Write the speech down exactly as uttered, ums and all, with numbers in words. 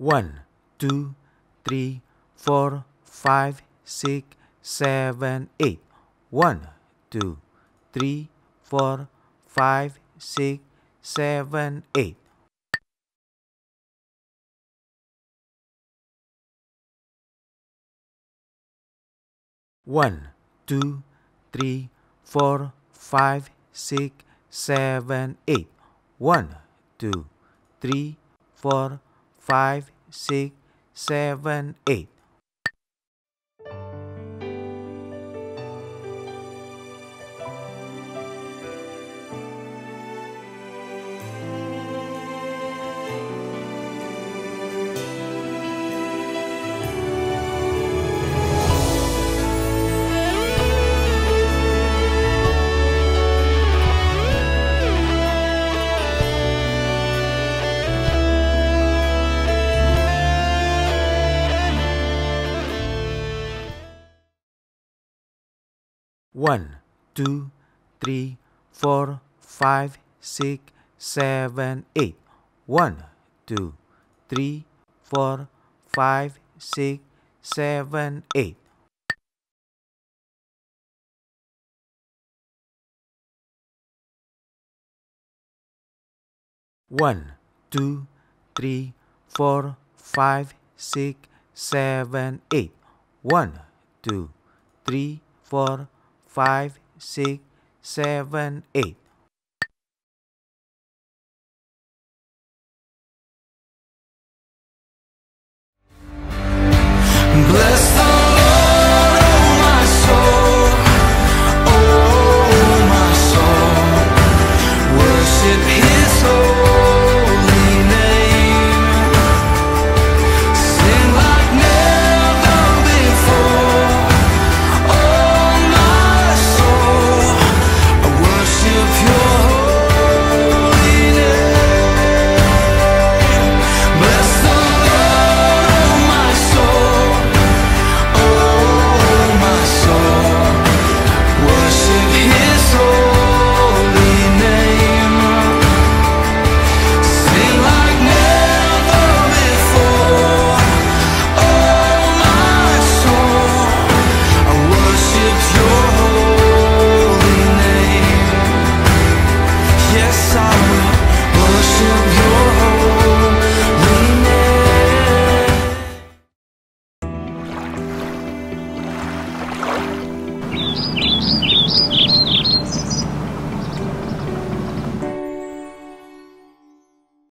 One, two, three, four, five, six, seven, eight. One, two, three, four, five, six, seven, eight. One, two, three, four, five, six, seven, eight. One, two, three, four, five, six, seven, eight. One, two, three, four, five, six, seven, eight. One, two, three, four, five, six, seven, eight. One, two, three, four, five, six, seven, eight. One, two, three, four, five, six, seven, eight.